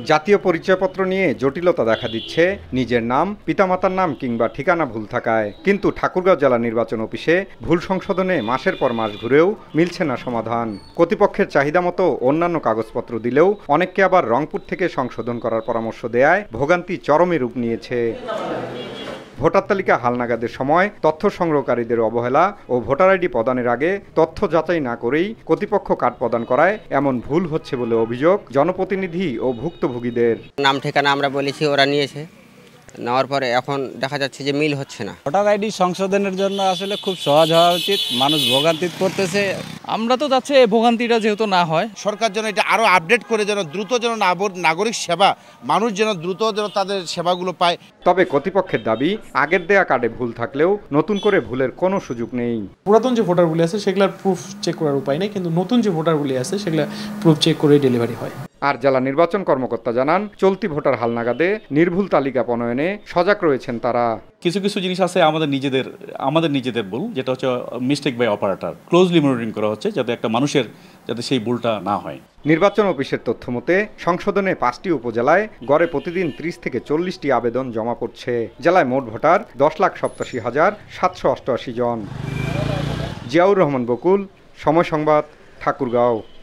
জাতীয় পরিচয়পত্র নিয়ে জটিলতা দেখা দিচ্ছে নিজের নাম, পিতামাতার নাম কিংবা ঠিকানা ভুল থাকায়। কিন্তু ঠাকুরগাঁও জেলা নির্বাচন অফিসে ভুল সংশোধনে মাসের পর মাস ঘুরেও মিলছে না সমাধান। কর্তৃপক্ষের চাহিদা মতো অন্যান্য কাগজপত্র দিলেও অনেককে আবার রংপুর থেকে সংশোধন করার পরামর্শ দেয়ায় ভোগান্তি চরমে রূপ নিয়েছে। ভোটার তালিকা হালনাগাদের সময় তথ্য সংগ্রহকারীদের অবহেলা ও ভোটার আইডি প্রদানের আগে তথ্য যাচাই না করেই কর্তৃপক্ষ কার্ড প্রদান করায় এমন ভুল হচ্ছে বলে অভিযোগ জনপ্রতিনিধি ও ভুক্তভোগীদের। নাম ঠিকানা আমরা বলেছি, ওরা নিয়েছে, নেওয়ার পরে এখন দেখা যাচ্ছে যে মিল হচ্ছে না। ভোটার আইডি সংশোধনের জন্য আসলে খুব সহজ হওয়া উচিত, মানুষ ভোগান্তিতে পড়তেছে। আমরা তো যাচ্ছি এই ভোগান্তিটা যেহেতু না হয়, সরকার যেন এটা আরও আপডেট করে যেন দ্রুত যেন নাগরিক সেবা, মানুষ যেন দ্রুত যেন তাদের সেবাগুলো পায়। তবে কর্তৃপক্ষের দাবি, আগের দেয়া কার্ডে ভুল থাকলেও নতুন করে ভুলের কোনো সুযোগ নেই। পুরাতন যে ভোটারগুলি আছে সেগুলোর প্রুফ চেক করার উপায় নেই, কিন্তু নতুন যে ভোটারগুলি আছে সেগুলো প্রুফ চেক করে ডেলিভারি হয়। আর জেলা নির্বাচন কর্মকর্তা জানান, চলতি ভোটার হালনাগাদে নির্ভুল তালিকা প্রণয়নে সজাগ রয়েছেন তারা। কিছু কিছু জিনিস আছে আমাদের নিজেদের ভুল, যেটা হচ্ছে mistake by operator. Closely monitoring করা হচ্ছে যাতে একটা মানুষের যাতে সেই ভুলটা না হয়। নির্বাচন অফিসের তথ্য মতে সংশোধনে ৫টি উপজেলায় গড়ে প্রতিদিন ৩০ থেকে ৪০টি আবেদন জমা পড়ছে। জেলায় মোট ভোটার ১০,৮৭,৭৮৮ জন। জিয়াউর রহমান বকুল, সময় সংবাদ, ঠাকুরগাঁও।